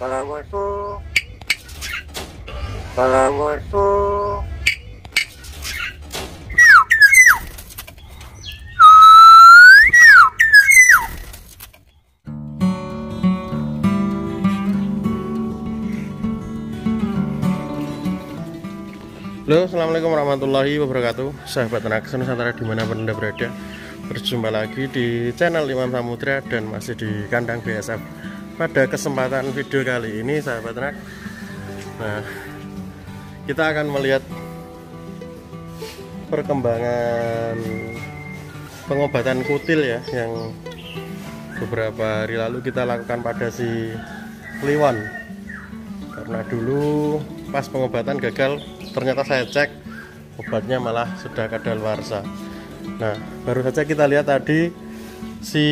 Halo, assalamualaikum warahmatullahi wabarakatuh. Sahabat ternak Nusantara dimanapun Anda berada, berjumpa lagi di channel Imam Samudra dan masih di kandang BSF. Pada kesempatan video kali ini, sahabat ternak, nah, kita akan melihat perkembangan pengobatan kutil ya, yang beberapa hari lalu kita lakukan pada si Kliwon. Karena dulu pas pengobatan gagal, ternyata saya cek obatnya malah sudah kadaluarsa. Nah, baru saja kita lihat tadi si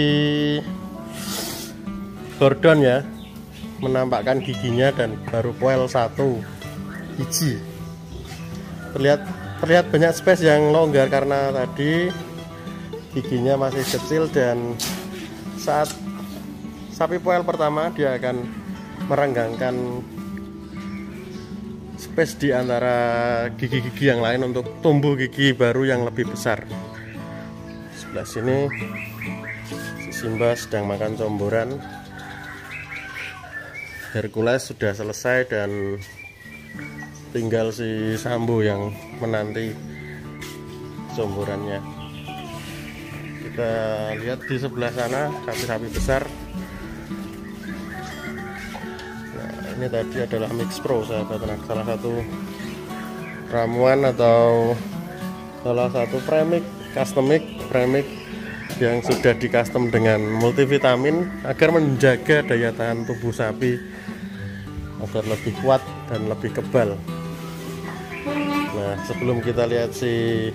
Gordon ya menampakkan giginya dan baru poel 1 biji. Terlihat banyak space yang longgar karena tadi giginya masih kecil, dan saat sapi poel pertama dia akan merenggangkan space di antara gigi-gigi yang lain untuk tumbuh gigi baru yang lebih besar. Sebelah sini si Simba sedang makan comboran. Hercules sudah selesai dan tinggal si Sambo yang menanti comborannya. Kita lihat di sebelah sana sapi-sapi besar. Ini tadi adalah Mix Pro, sahabat ternak, salah satu ramuan atau salah satu premix, custom premix yang sudah di custom dengan multivitamin agar menjaga daya tahan tubuh sapi agar lebih kuat dan lebih kebal. Nah, sebelum kita lihat si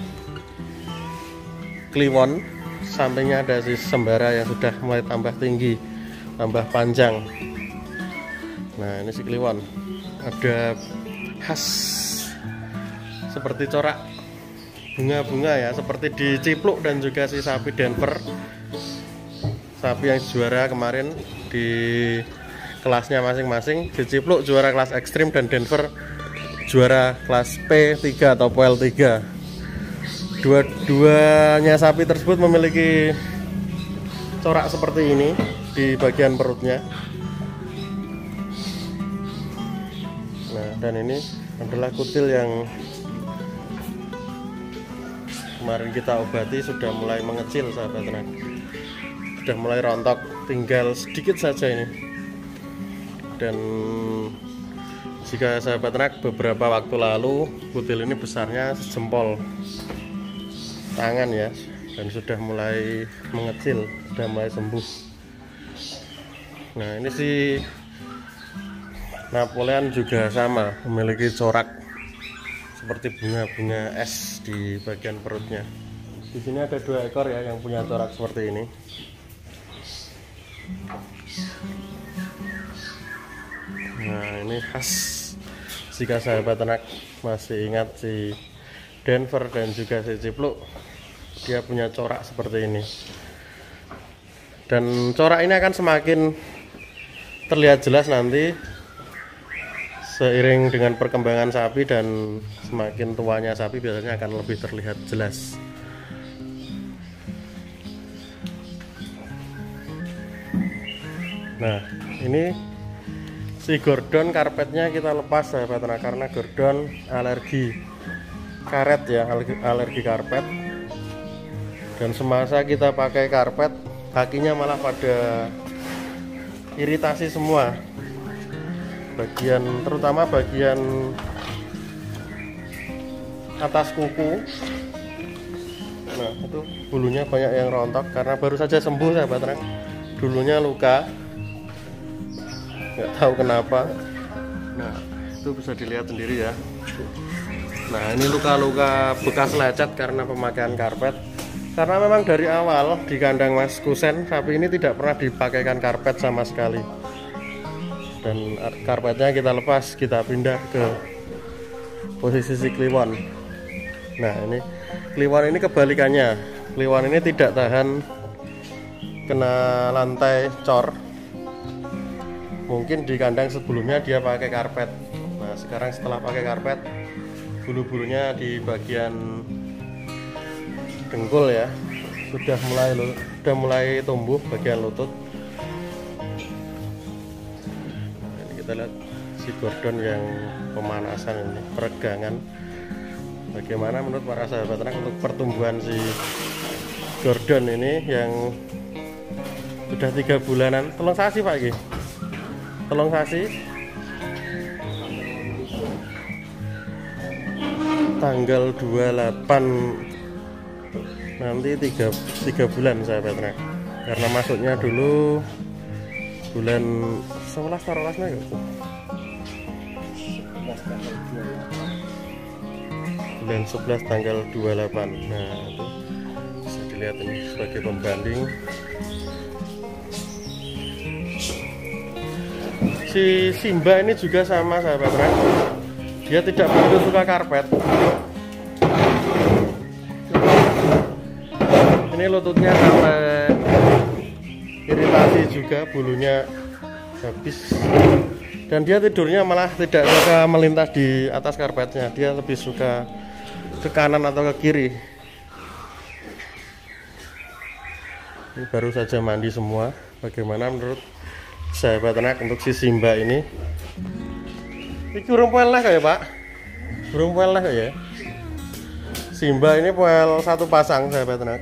Kliwon, sampingnya ada si Sembara yang sudah mulai tambah tinggi, tambah panjang. Nah, ini si Kliwon ada khas seperti corak bunga-bunga ya, seperti di Cipluk dan juga si sapi Denver, sapi yang juara kemarin di kelasnya masing-masing. Di Cipluk juara kelas ekstrim dan Denver juara kelas P3 atau poel 3. Dua-duanya sapi tersebut memiliki corak seperti ini di bagian perutnya. Nah, dan ini adalah kutil yang kemarin kita obati, sudah mulai mengecil, sahabat ternak, sudah mulai rontok, tinggal sedikit saja ini. Dan jika sahabat ternak beberapa waktu lalu kutil ini besarnya sejempol tangan ya, dan sudah mulai mengecil, sudah mulai sembuh. Nah, ini si Napoleon juga sama, memiliki corak seperti bunga-bunga es di bagian perutnya. Di sini ada 2 ekor ya yang punya corak seperti ini. Nah, ini khas jika sahabat ternak masih ingat si Denver dan juga si Cipluk, dia punya corak seperti ini. Dan corak ini akan semakin terlihat jelas nanti seiring dengan perkembangan sapi, dan semakin tuanya sapi biasanya akan lebih terlihat jelas. Nah, ini si Gordon karpetnya kita lepas, sahabat ternak, karena Gordon alergi karet ya, alergi karpet. Dan semasa kita pakai karpet, kakinya malah pada iritasi semua. Terutama bagian atas kuku. Nah, itu bulunya banyak yang rontok karena baru saja sembuh, sahabat ternak. Dulunya luka, nggak tahu kenapa. Nah, itu bisa dilihat sendiri ya. Nah, ini luka-luka bekas lecet karena pemakaian karpet. Karena memang dari awal di kandang Mas Kusen, sapi ini tidak pernah dipakaikan karpet sama sekali. Dan karpetnya kita lepas, kita pindah ke posisi si Kliwon. Nah, ini Kliwon ini kebalikannya. Kliwon ini tidak tahan kena lantai cor. Mungkin di kandang sebelumnya dia pakai karpet. Nah sekarang setelah pakai karpet, bulu-bulunya di bagian dengkul ya sudah mulai tumbuh bagian lutut. Nah, ini kita lihat si Gordon yang pemanasan ini, peregangan. Bagaimana menurut para sahabat ternak untuk pertumbuhan si Gordon ini yang sudah 3 bulanan? Telung sasi Pak Ki. Telung sasi. Tanggal 28 nanti 3 bulan sahabat ternak. Karena masuknya dulu bulan 11 12 ya. Bulan 11 tanggal 28. Nah itu bisa dilihat ini sebagai pembanding. Si Simba ini juga sama sahabat ternak, dia tidak begitu suka karpet. Ini lututnya sampai iritasi juga, bulunya habis. Dan dia tidurnya malah tidak suka melintas di atas karpetnya, dia lebih suka ke kanan atau ke kiri. Ini baru saja mandi semua. Bagaimana menurut sahabat ternak untuk si Simba ini? Ini burung poel lah kayak Pak, burung poel lah kayak. Simba ini poel 1 pasang sahabat ternak,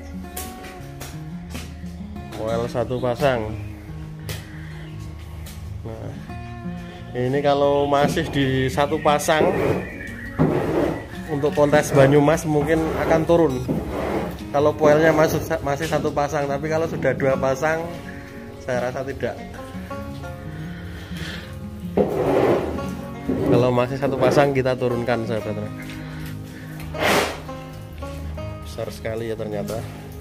poel 1 pasang. Nah ini kalau masih di 1 pasang untuk kontes Banyumas mungkin akan turun kalau poelnya masih 1 pasang, tapi kalau sudah 2 pasang saya rasa tidak. Kalau masih 1 pasang kita turunkan sahabat ternak. Besar sekali ya ternyata.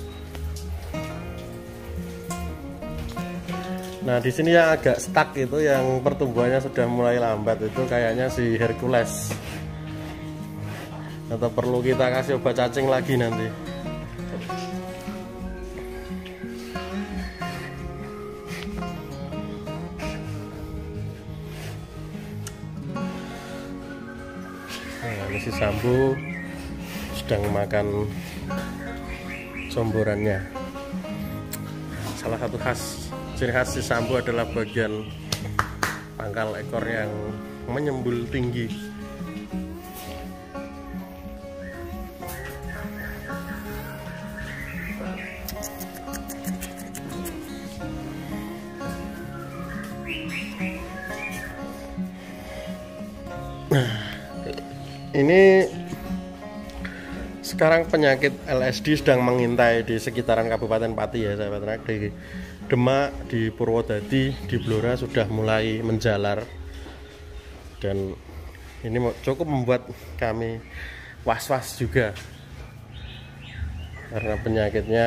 Nah di sini yang agak stuck itu, yang pertumbuhannya sudah mulai lambat itu kayaknya si Hercules. Atau perlu kita kasih obat cacing lagi nanti. Nah ini si Sambo sedang makan comborannya. Salah satu ciri khas si Sambo adalah bagian pangkal ekor yang menyembul tinggi. Ini sekarang penyakit LSD sedang mengintai di sekitaran Kabupaten Pati ya sahabat ternak. Di Demak, di Purwodadi, di Blora sudah mulai menjalar, dan ini cukup membuat kami was-was juga karena penyakitnya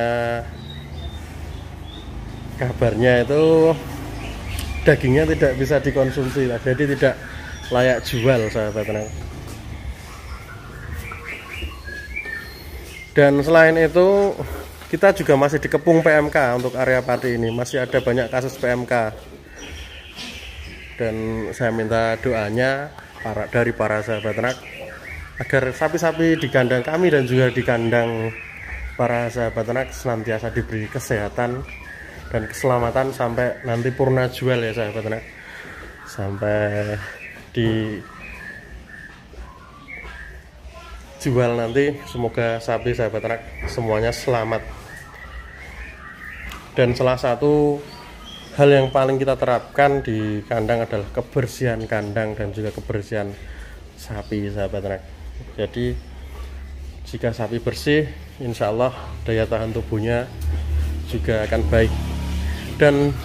kabarnya itu dagingnya tidak bisa dikonsumsi, jadi tidak layak jual sahabat ternak. Dan selain itu kita juga masih dikepung PMK untuk area Pati ini, masih ada banyak kasus PMK. Dan saya minta doanya dari para sahabat ternak agar sapi-sapi di kandang kami dan juga di kandang para sahabat ternak senantiasa diberi kesehatan dan keselamatan sampai nanti purna jual ya sahabat ternak, sampai di jual nanti semoga sapi sahabat ternak semuanya selamat. Dan salah satu hal yang paling kita terapkan di kandang adalah kebersihan kandang dan juga kebersihan sapi sahabat ternak. Jadi jika sapi bersih, insya Allah daya tahan tubuhnya juga akan baik. Dan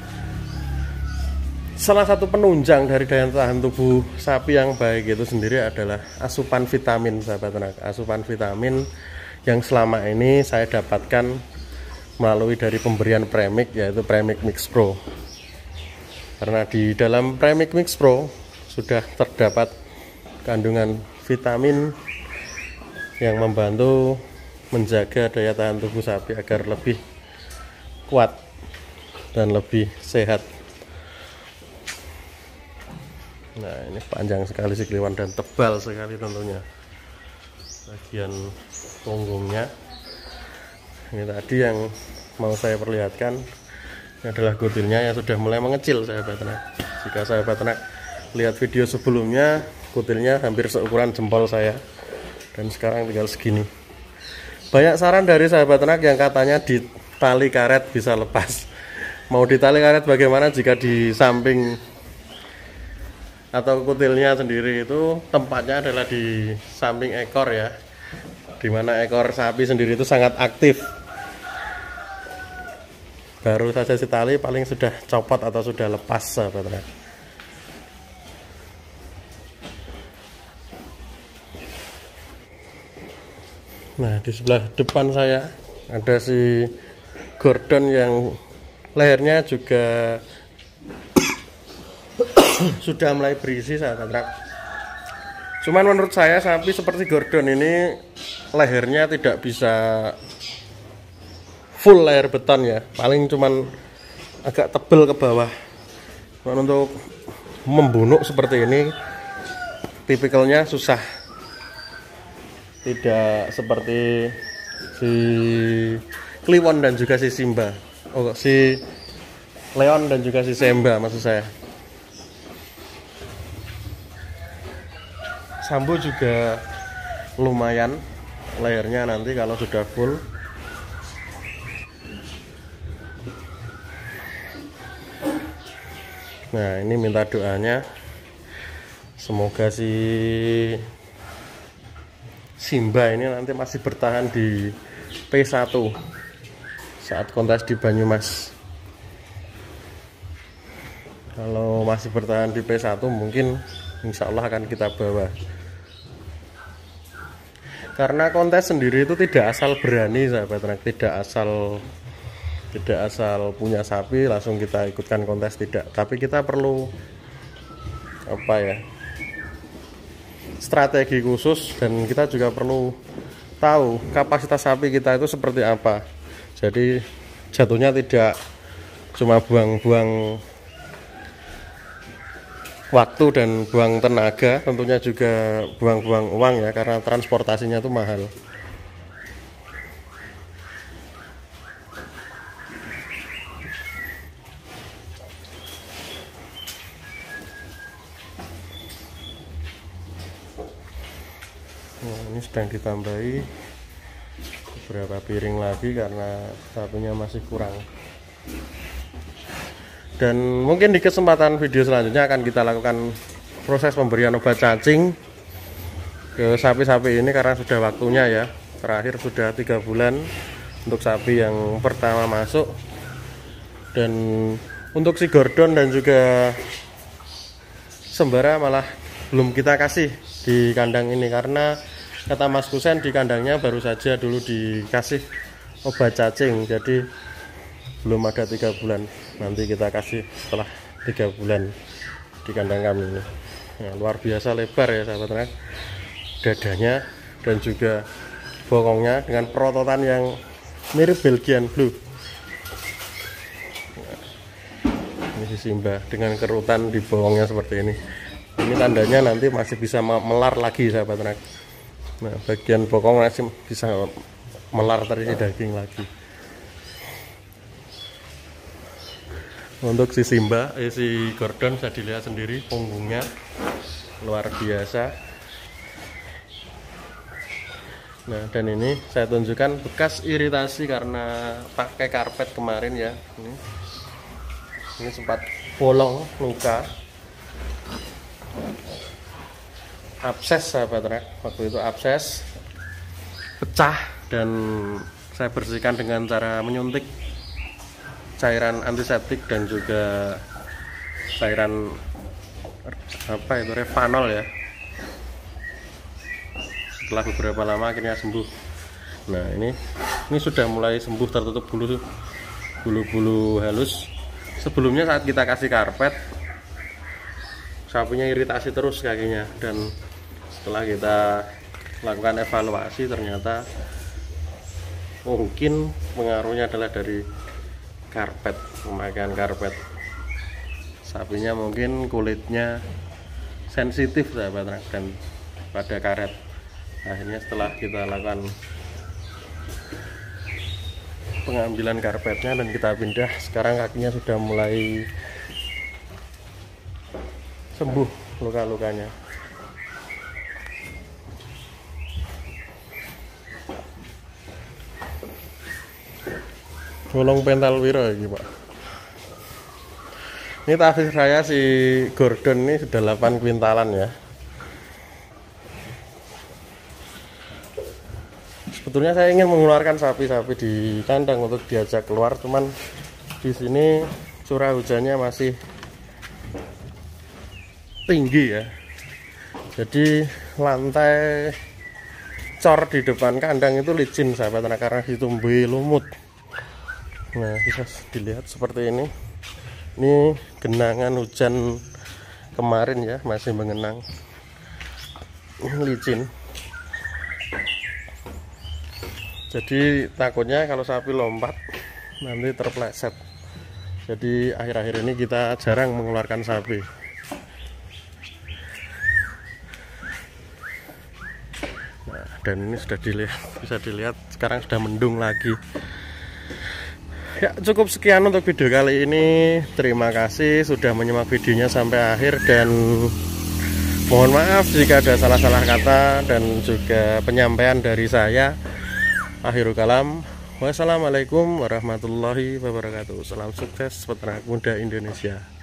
salah satu penunjang dari daya tahan tubuh sapi yang baik itu sendiri adalah asupan vitamin sahabat ternak. Asupan vitamin yang selama ini saya dapatkan melalui dari pemberian Premix, yaitu Premix Mix Pro. Karena di dalam Premix Mix Pro sudah terdapat kandungan vitamin yang membantu menjaga daya tahan tubuh sapi agar lebih kuat dan lebih sehat. Nah ini panjang sekali si Kliwon dan tebal sekali tentunya bagian punggungnya. Ini tadi yang mau saya perlihatkan, ini adalah kutilnya yang sudah mulai mengecil sahabat ternak. Jika sahabat ternak lihat video sebelumnya, kutilnya hampir seukuran jempol saya, dan sekarang tinggal segini. Banyak saran dari sahabat ternak yang katanya di tali karet bisa lepas. Mau di tali karet bagaimana jika di samping atau kutilnya sendiri itu tempatnya adalah di samping ekor ya, dimana ekor sapi sendiri itu sangat aktif. Baru saja si tali paling sudah copot atau sudah lepas sahabat ternak. Nah di sebelah depan saya ada si Gordon yang lehernya juga sudah mulai berisi sahabat ternak. Cuman menurut saya sapi seperti Gordon ini lehernya tidak bisa full leher beton ya, paling cuman agak tebel ke bawah. Cuman untuk membunuk seperti ini tipikalnya susah, tidak seperti si Kliwon dan juga si Simba, si Leon dan juga si Simba maksud saya. Sambo juga lumayan lehernya nanti kalau sudah full. Nah ini minta doanya, semoga si Simba ini nanti masih bertahan di P1 saat kontes di Banyumas. Kalau masih bertahan di P1 mungkin insya Allah akan kita bawa. Karena kontes sendiri itu tidak asal berani sahabat ternak, tidak asal punya sapi langsung kita ikutkan kontes, tidak. Tapi kita perlu apa ya, strategi khusus, dan kita juga perlu tahu kapasitas sapi kita itu seperti apa. Jadi jatuhnya tidak cuma buang-buang waktu dan buang tenaga, tentunya juga buang-buang uang ya, karena transportasinya itu mahal. Nah, ini sedang ditambahi beberapa piring lagi karena sapinya masih kurang. Dan mungkin di kesempatan video selanjutnya akan kita lakukan proses pemberian obat cacing ke sapi-sapi ini, karena sudah waktunya ya. Terakhir sudah 3 bulan untuk sapi yang pertama masuk. Dan untuk si Gordon dan juga Sembara malah belum kita kasih di kandang ini, karena kata Mas Kusen di kandangnya baru saja dulu dikasih obat cacing, jadi belum ada 3 bulan. Nanti kita kasih setelah 3 bulan di kandang kami ini. Nah, luar biasa lebar ya sahabat ternak, dadanya dan juga bokongnya dengan perototan yang mirip Belgian Blue. Nah, ini si Simba dengan kerutan di bokongnya seperti ini. Ini tandanya nanti masih bisa melar lagi sahabat ternak. Nah, bagian bokong masih bisa melar terisi daging lagi. Untuk si Simba, si Gordon bisa dilihat sendiri punggungnya luar biasa. Nah, dan ini saya tunjukkan bekas iritasi karena pakai karpet kemarin ya. Ini sempat bolong, luka, abses sahabat ternak. Waktu itu abses pecah dan saya bersihkan dengan cara menyuntik cairan antiseptik dan juga cairan apa itu, Revanol ya. Setelah beberapa lama akhirnya sembuh. Nah ini sudah mulai sembuh, tertutup bulu-bulu halus. Sebelumnya saat kita kasih karpet, sapinya iritasi terus kakinya, dan setelah kita lakukan evaluasi ternyata mungkin pengaruhnya adalah dari karpet, pemakaian karpet. Sapinya mungkin kulitnya sensitif sahabat ternak dan pada karet. Akhirnya setelah kita lakukan pengambilan karpetnya dan kita pindah, sekarang kakinya sudah mulai sembuh luka-lukanya. Golong pental wiro ini Pak. Ini tahfiz saya si Gordon ini sudah 8 kuintalan ya. Sebetulnya saya ingin mengeluarkan sapi-sapi di kandang untuk diajak keluar, cuman di sini curah hujannya masih tinggi ya. Jadi lantai cor di depan kandang itu licin sahabat ternak karena ditumbuhi lumut. Nah, bisa dilihat seperti ini. Ini genangan hujan kemarin ya, masih mengenang. Ini licin. Jadi takutnya kalau sapi lompat nanti terpleset. Jadi akhir-akhir ini kita jarang mengeluarkan sapi. Nah, dan ini sudah dilihat, bisa dilihat sekarang sudah mendung lagi. Ya, cukup sekian untuk video kali ini. Terima kasih sudah menyimak videonya sampai akhir, dan mohon maaf jika ada salah-salah kata dan juga penyampaian dari saya. Akhirul kalam, wassalamualaikum warahmatullahi wabarakatuh. Salam sukses peternak muda Indonesia.